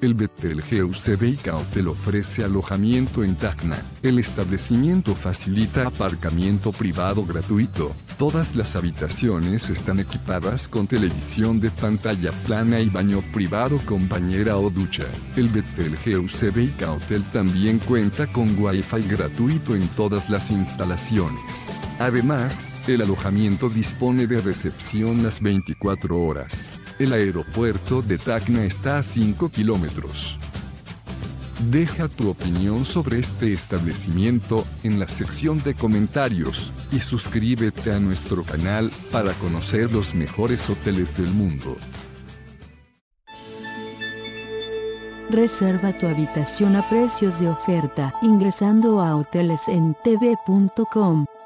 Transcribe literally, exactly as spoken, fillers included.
El Betelgeuse Beach Hotel ofrece alojamiento en Tacna. El establecimiento facilita aparcamiento privado gratuito. Todas las habitaciones están equipadas con televisión de pantalla plana y baño privado con bañera o ducha. El Betelgeuse Beach Hotel también cuenta con Wi-Fi gratuito en todas las instalaciones. Además, el alojamiento dispone de recepción las veinticuatro horas. El aeropuerto de Tacna está a cinco kilómetros. Deja tu opinión sobre este establecimiento en la sección de comentarios y suscríbete a nuestro canal para conocer los mejores hoteles del mundo. Reserva tu habitación a precios de oferta ingresando a hoteles en t v punto com.